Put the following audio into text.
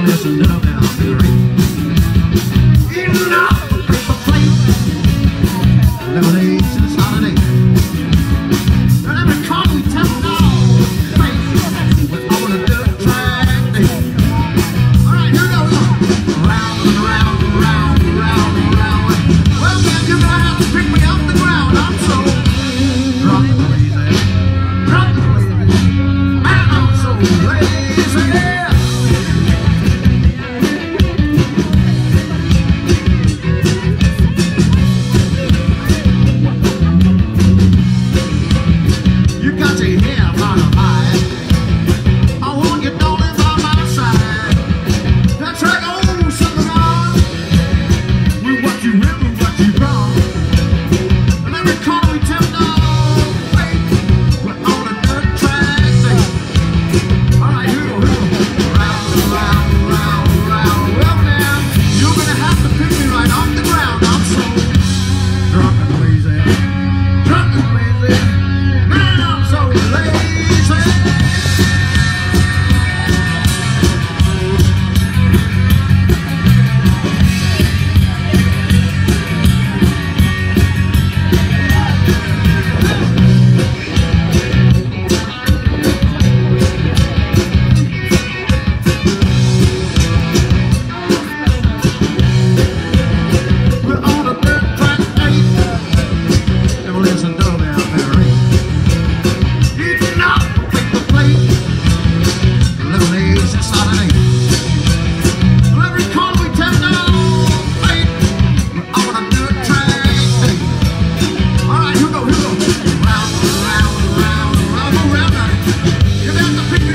listen up now, Mary. Eating up a paper plate, lemonade since holiday. And every car we test now, face with all the dirt track day. All right, here we go. Round and round and round and round and round. Well, man, you're gonna have to pick me off the ground. I'm so drunk and lazy, drunk and lazy. Man, I'm so lazy. Pick